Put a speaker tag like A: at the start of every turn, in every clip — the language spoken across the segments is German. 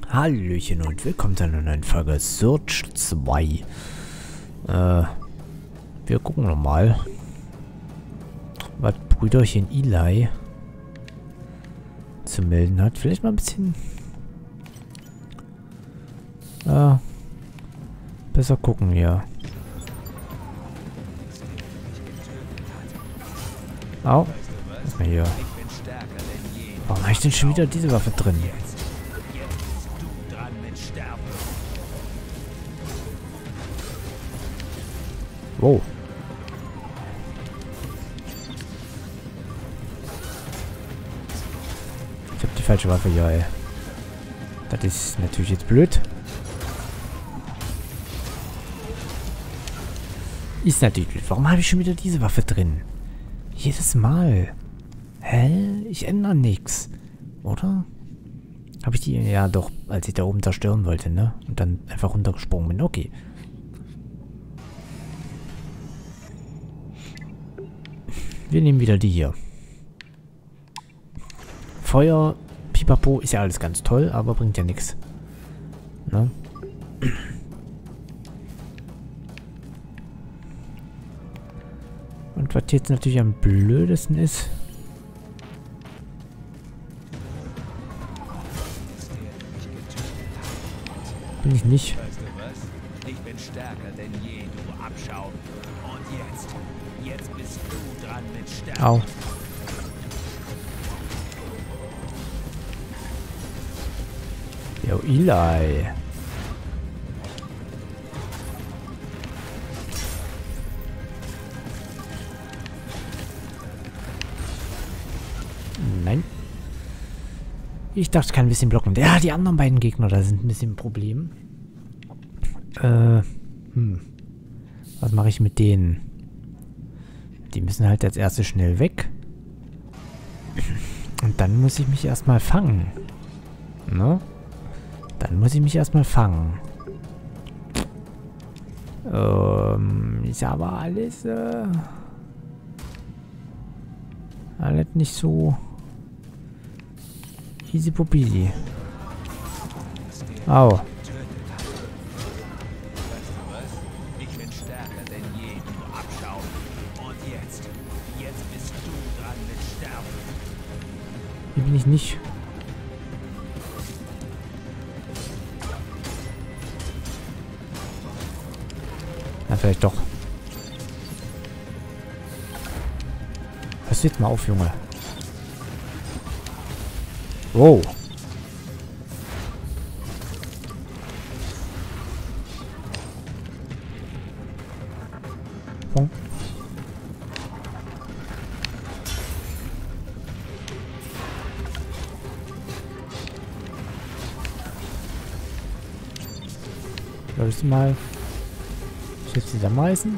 A: Hallöchen und willkommen zu einer neuen Folge Surge 2. Wir gucken nochmal, was Brüderchen Eli zu melden hat. Vielleicht mal ein bisschen besser gucken hier. Au, was ist denn hier? Warum habe ich denn schon wieder diese Waffe drin? Wow. Ich habe die falsche Waffe hier, ey. Das ist natürlich jetzt blöd. Ist natürlich blöd. Warum habe ich schon wieder diese Waffe drin? Jedes Mal. Hä? Ich ändere nichts. Oder? Habe ich die... Ja, doch. Als ich da oben zerstören wollte, ne? Und dann einfach runtergesprungen bin. Okay. Wir nehmen wieder die hier. Feuer, Pipapo, ist ja alles ganz toll, aber bringt ja nichts. Ne? Und was jetzt natürlich am blödesten ist... Bin ich nicht.
B: Weißt du was? Ich bin stärker denn je, du Abschaum. Und jetzt bist du dran mit Stärke.
A: Au. Yo, Eli. Nein. Ich dachte, ich kann ein bisschen blocken. Ja, die anderen beiden Gegner, da sind ein bisschen ein Problem. Was mache ich mit denen? Die müssen halt als erste schnell weg. Und dann muss ich mich erstmal fangen. Ne? Dann muss ich mich erstmal fangen. Ist aber alles, alles nicht so easy popisi. Au. Hier bin ich nicht. Na, vielleicht doch. Pass jetzt mal auf, Junge. Wow. Bonk. Soll ich mal Schiff zusammenreißen?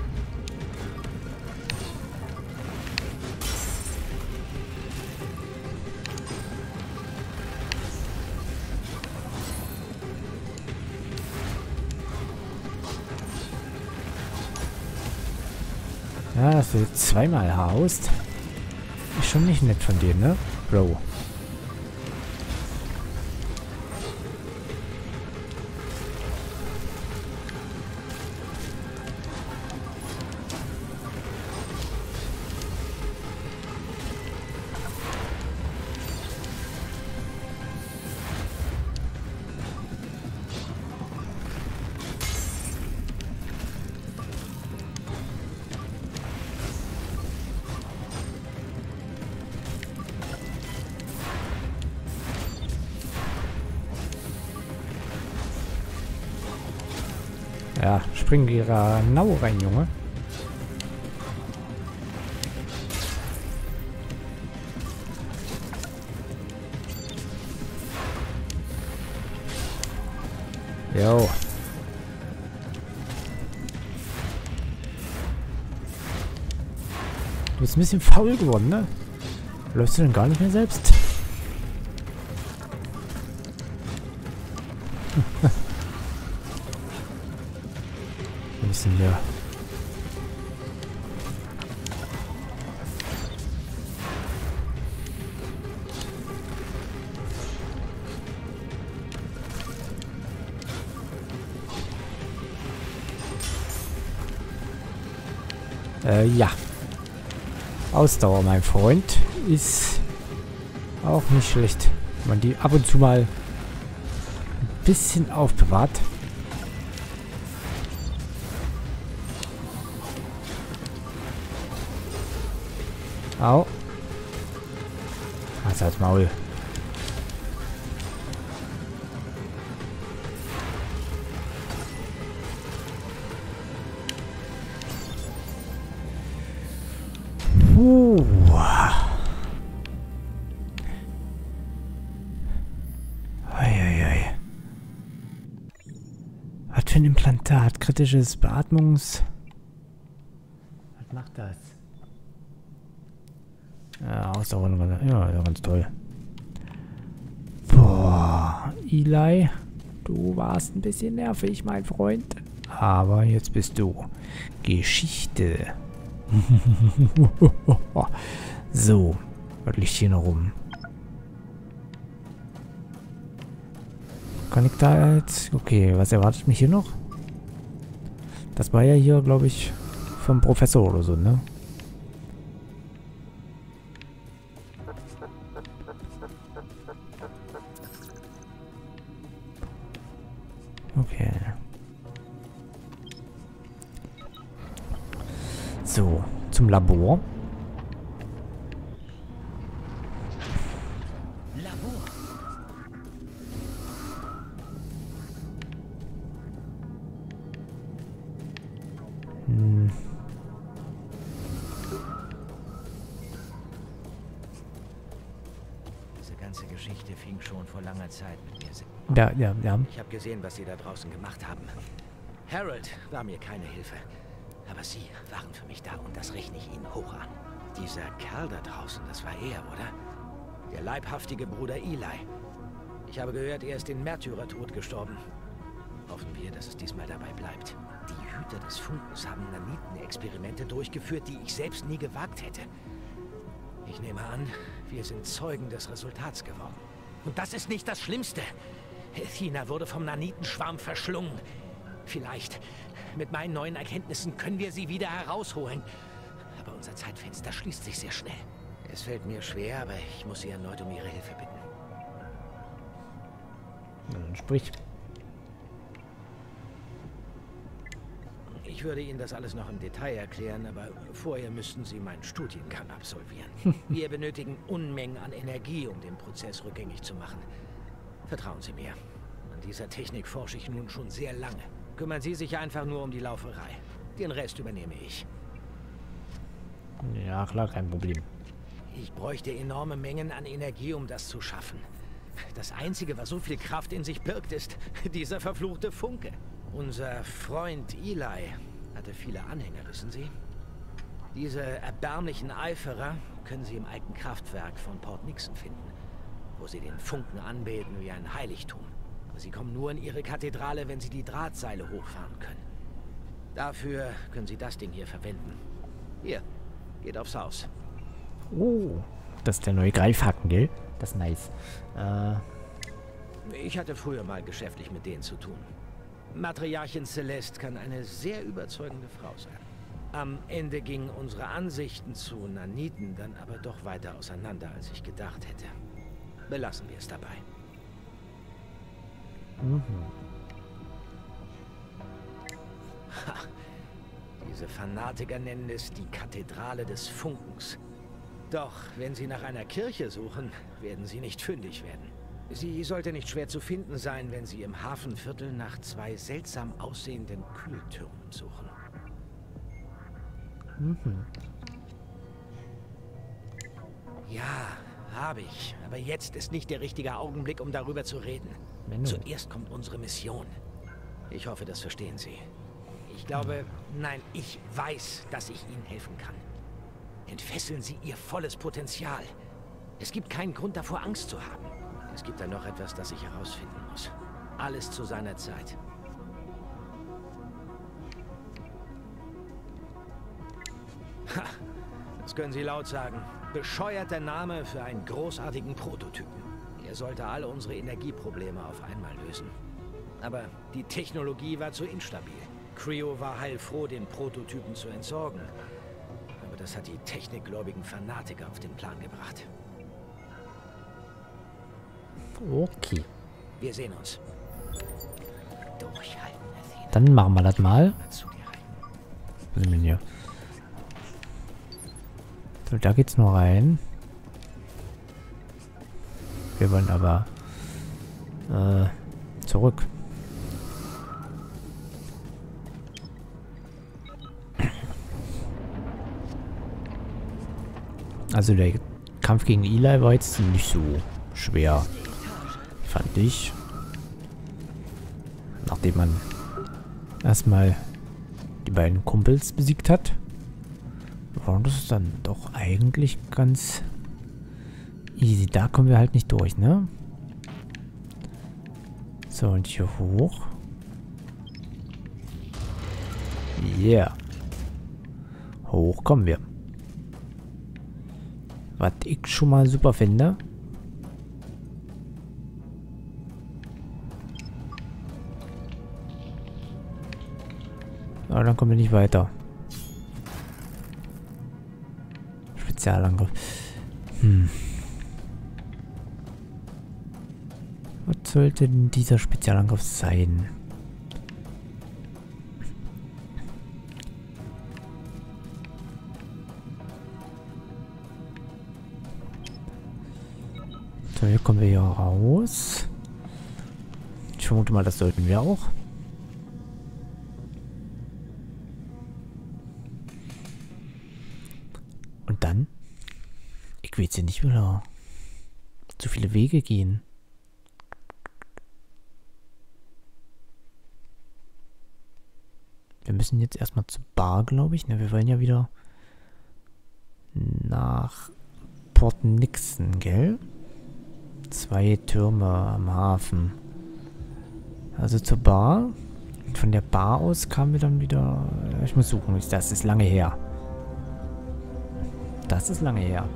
A: Ja, dass du jetzt zweimal haust. Ist schon nicht nett von dir, ne? Bro. Ja, spring genau rein, Junge. Jo. Du bist ein bisschen faul geworden, ne? Läufst du denn gar nicht mehr selbst? Wir müssen hier Ja. Ausdauer, mein Freund, ist auch nicht schlecht. Wenn man die ab und zu mal ein bisschen aufbewahrt. Au. Also als Maul. Eieiei. Was für ein Implantat? Kritisches Beatmungs... Was macht das? Ja, Ausdauer. Ja, ganz toll. Boah, Eli, du warst ein bisschen nervig, mein Freund. Aber jetzt bist du Geschichte. So, was liegt hier noch rum? Kann ich da jetzt... Okay, was erwartet mich hier noch? Das war ja hier, glaube ich, vom Professor oder so, ne? Okay. So, zum Labor.
C: Diese ganze Geschichte fing schon vor langer Zeit mit mir an.
A: Ja.
C: Ich habe gesehen, was Sie da draußen gemacht haben. Harold war mir keine Hilfe. Aber Sie waren für mich da und das rechne ich Ihnen hoch an. Dieser Kerl da draußen, das war er, oder? Der leibhaftige Bruder Eli. Ich habe gehört, er ist den Märtyrertod gestorben. Hoffen wir, dass es diesmal dabei bleibt. Die Hüter des Funkens haben Naniten-Experimente durchgeführt, die ich selbst nie gewagt hätte. Ich nehme an, wir sind Zeugen des Resultats geworden. Und das ist nicht das Schlimmste. Athena wurde vom Nanitenschwarm verschlungen. Vielleicht, mit meinen neuen Erkenntnissen, können wir sie wieder herausholen. Aber unser Zeitfenster schließt sich sehr schnell. Es fällt mir schwer, aber ich muss Sie erneut um Ihre Hilfe bitten.
A: Dann sprich.
C: Ich würde Ihnen das alles noch im Detail erklären, aber vorher müssten Sie meinen Studiengang absolvieren. Wir benötigen Unmengen an Energie, um den Prozess rückgängig zu machen. Vertrauen Sie mir. An dieser Technik forsche ich nun schon sehr lange. Kümmern Sie sich einfach nur um die Lauferei. Den Rest übernehme ich.
A: Ja, klar, kein Problem.
C: Ich bräuchte enorme Mengen an Energie, um das zu schaffen. Das Einzige, was so viel Kraft in sich birgt, ist dieser verfluchte Funke. Unser Freund Eli hatte viele Anhänger, wissen Sie? Diese erbärmlichen Eiferer können Sie im alten Kraftwerk von Port Nixon finden, wo sie den Funken anbeten wie ein Heiligtum. Aber sie kommen nur in ihre Kathedrale, wenn sie die Drahtseile hochfahren können. Dafür können Sie das Ding hier verwenden. Hier, geht aufs Haus.
A: Oh, das ist der neue Greifhaken, gell? Das ist nice.
C: Ich hatte früher mal geschäftlich mit denen zu tun. Matriarchin Celeste kann eine sehr überzeugende Frau sein. Am Ende gingen unsere Ansichten zu Naniten dann aber doch weiter auseinander, als ich gedacht hätte. Belassen wir es dabei. Ha, diese Fanatiker nennen es die Kathedrale des Funkens. Doch, wenn Sie nach einer Kirche suchen, werden Sie nicht fündig werden. Sie sollte nicht schwer zu finden sein, wenn Sie im Hafenviertel nach zwei seltsam aussehenden Kühltürmen suchen. Ja, habe ich. Aber jetzt ist nicht der richtige Augenblick, um darüber zu reden. Zuerst kommt unsere Mission. Ich hoffe, das verstehen Sie. Ich glaube, nein, ich weiß, dass ich Ihnen helfen kann. Entfesseln Sie Ihr volles Potenzial. Es gibt keinen Grund davor, Angst zu haben. Es gibt da noch etwas, das ich herausfinden muss. Alles zu seiner Zeit. Ha, das können Sie laut sagen. Bescheuerter Name für einen großartigen Prototypen. Er sollte alle unsere Energieprobleme auf einmal lösen. Aber die Technologie war zu instabil. Creo war heilfroh, den Prototypen zu entsorgen. das hat die technikgläubigen Fanatiker auf den Plan gebracht.
A: Okay.
C: Wir sehen uns. Durchhalten, Athena.
A: Dann machen wir das mal.
C: Zu dir halten.
A: Was ist denn hier? So, da geht's nur rein. Wir wollen aber zurück. Also der Kampf gegen Eli war jetzt nicht so schwer, fand ich. Nachdem man erstmal die beiden Kumpels besiegt hat, war das dann doch eigentlich ganz easy. Da kommen wir halt nicht durch, ne? So, und hier hoch. Yeah. Hoch kommen wir. Was ich schon mal super finde. Aber dann kommen wir nicht weiter. Spezialangriff. Was sollte denn dieser Spezialangriff sein? So, hier kommen wir hier raus. Ich vermute mal, das sollten wir auch. Und dann? Ich will jetzt hier nicht wieder zu viele Wege gehen. Wir müssen jetzt erstmal zur Bar, glaube ich. Ne, wir wollen ja wieder nach Port Nixon, gell? 2 Türme am Hafen. Also zur Bar. Und von der Bar aus kamen wir dann wieder... Ich muss suchen. Das ist lange her. Das ist lange her.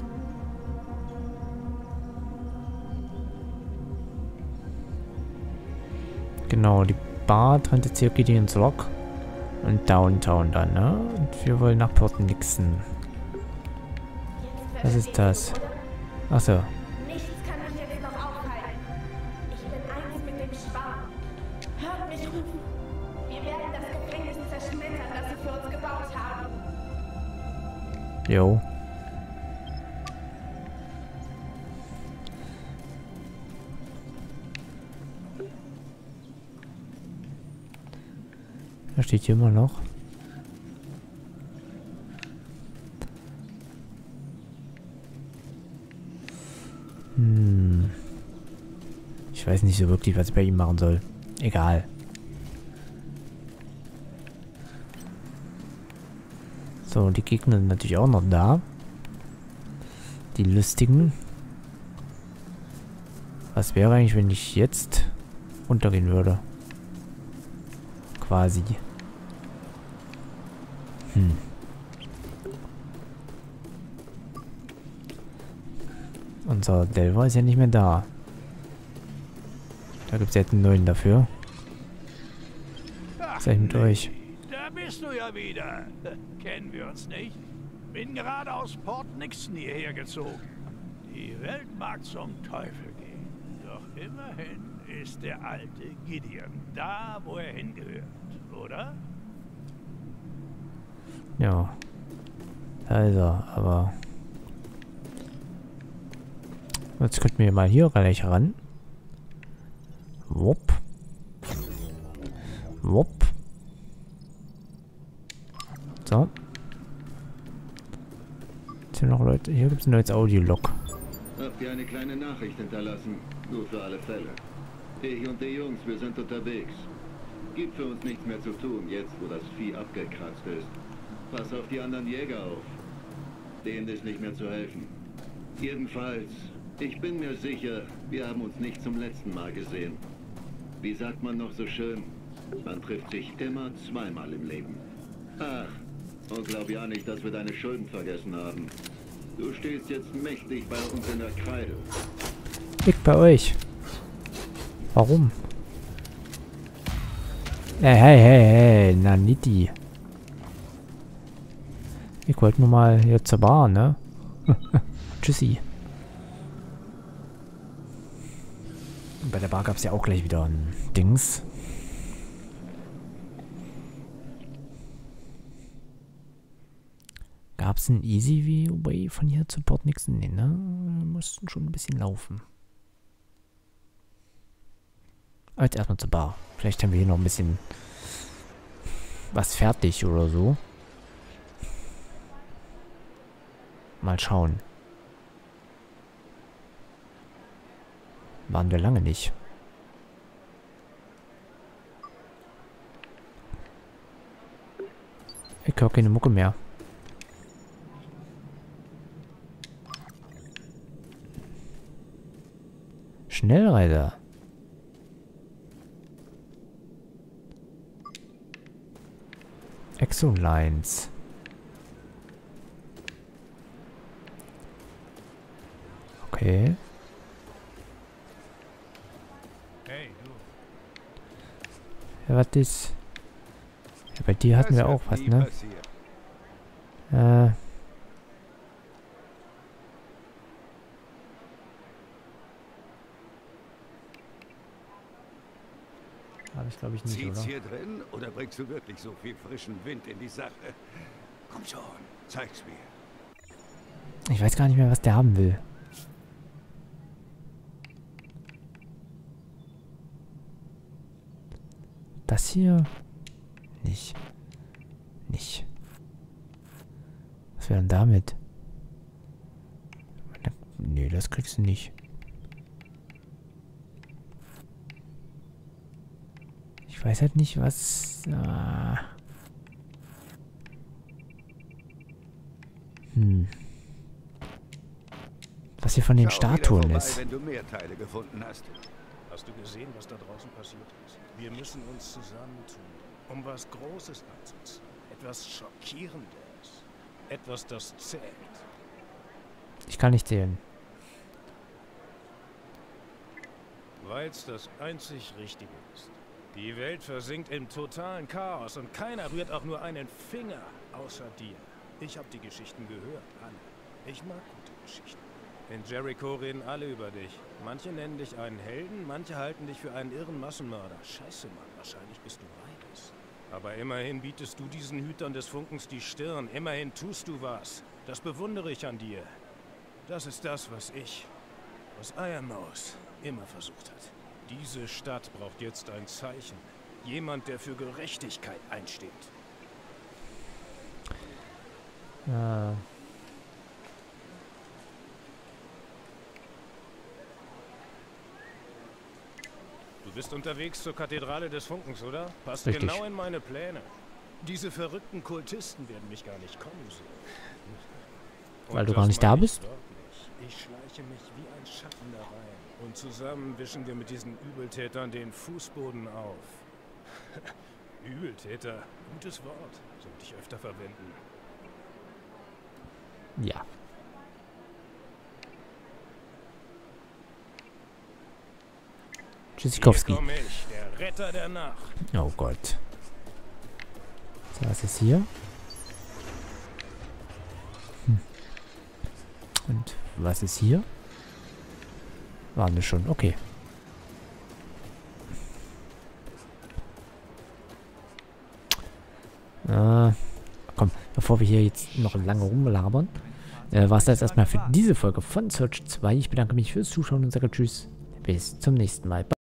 A: Genau, die Bar trennte Gideon's Rock und Downtown dann, ne? Und wir wollen nach Port Nixon. Was ist das? Achso.
D: Nichts kann mich jetzt noch aufhalten. Ich bin eins mit dem Schwarm. Hört mich rufen. Wir werden das Gefängnis zerschmettern, das sie für uns gebaut haben.
A: Jo. Da steht hier immer noch. Ich weiß nicht so wirklich, was ich bei ihm machen soll. Egal. So, die Gegner sind natürlich auch noch da. Die lustigen. Was wäre eigentlich, wenn ich jetzt runtergehen würde? Quasi. Unser Delver ist ja nicht mehr da. Da gibt es jetzt einen neuen dafür. Was ist eigentlich mit euch?
B: Da bist du ja wieder. Kennen wir uns nicht? Bin gerade aus Port Nixon hierher gezogen. Die Welt mag zum Teufel gehen. Doch immerhin ist der alte Gideon da, wo er hingehört, oder?
A: Ja. Da ist er, aber... Jetzt könnten wir mal hier gleich ran. Wupp. Wupp. So. Jetzt hier noch Leute. Hier gibt es ein neues Audiolog.
E: Habt ihr eine kleine Nachricht hinterlassen? Nur für alle Fälle. Ich und die Jungs, wir sind unterwegs. Gibt für uns nichts mehr zu tun, jetzt wo das Vieh abgekratzt ist. Pass auf die anderen Jäger auf. Denen ist nicht mehr zu helfen. Jedenfalls, ich bin mir sicher, wir haben uns nicht zum letzten Mal gesehen. Wie sagt man noch so schön? Man trifft sich immer zweimal im Leben. Ach, und glaub ja nicht, dass wir deine Schulden vergessen haben. Du stehst jetzt mächtig bei uns in der Kreide.
A: Ich bei euch. Warum? Hey, hey, hey, hey, Naniti. Ich wollte nur mal hier zur Bar, ne? Tschüssi. Und bei der Bar gab es ja auch gleich wieder ein Dings. Gab es einen Easy Way von hier zu Port Nixon? Nee, ne? Wir mussten schon ein bisschen laufen. Aber jetzt erstmal zur Bar. Vielleicht haben wir hier noch ein bisschen was fertig oder so. Mal schauen. Waren wir lange nicht. Ich höre keine Mucke mehr. Schnellreiter. Exolines. Okay.
B: Hey, du.
A: Ja, was ist? Ja, bei dir hatten wir auch was, ne? Habe ich, glaube ich, nicht,
B: Zieht's
A: oder?
B: hier drin oder bringst du wirklich so viel frischen Wind in die Sache? Komm schon, zeig's mir.
A: Ich weiß gar nicht mehr, was der haben will. Das hier? Nicht. Nicht. Was wäre denn damit? Nee, das kriegst du nicht. Ich weiß halt nicht, was... Was hier von den Statuen ist.
B: Wenn du mehr Teile gefunden hast.
F: Hast du gesehen, was da draußen passiert ist? Wir müssen uns zusammentun, um was Großes anzuziehen. Etwas Schockierendes. Etwas, das zählt.
A: Ich kann nicht zählen.
F: Weil's das einzig Richtige ist. Die Welt versinkt im totalen Chaos und keiner rührt auch nur einen Finger außer dir. Ich habe die Geschichten gehört, alle. Ich mag gute Geschichten. In Jericho reden alle über dich. Manche nennen dich einen Helden, manche halten dich für einen irren Massenmörder. Scheiße, Mann, wahrscheinlich bist du beides. Aber immerhin bietest du diesen Hütern des Funkens die Stirn. Immerhin tust du was. Das bewundere ich an dir. Das ist das, was Iron Mouse immer versucht hat. Diese Stadt braucht jetzt ein Zeichen. Jemand, der für Gerechtigkeit einsteht. Du bist unterwegs zur Kathedrale des Funkens, oder? Passt
A: Richtig.
F: genau in meine Pläne. Diese verrückten Kultisten werden mich gar nicht kommen sehen.
A: Weil du
F: Und
A: gar
F: das
A: nicht da
F: meine
A: bist?
F: ich wirklich. Ich schleiche mich wie ein Schatten da rein. Und zusammen wischen wir mit diesen Übeltätern den Fußboden auf. Übeltäter, gutes Wort. Sollte ich öfter verwenden.
A: Ja. Tschüssikowski.
F: Hier komm ich, der Retter der Nacht.
A: Oh Gott. So, was ist hier? Und was ist hier? Waren wir schon, okay. Komm, bevor wir hier jetzt noch lange rumlabern, war es das erstmal für diese Folge von Search 2. Ich bedanke mich fürs Zuschauen und sage Tschüss. Bis zum nächsten Mal.